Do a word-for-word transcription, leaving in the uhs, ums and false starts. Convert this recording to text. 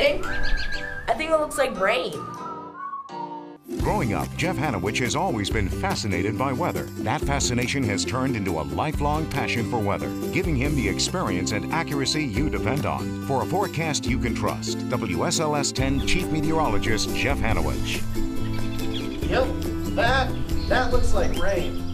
think? I think it looks like rain. Growing up, Jeff Hanowich has always been fascinated by weather. That fascination has turned into a lifelong passion for weather, giving him the experience and accuracy you depend on. For a forecast you can trust, W S L S ten Chief Meteorologist Jeff Hanowich. Yep, that, that looks like rain.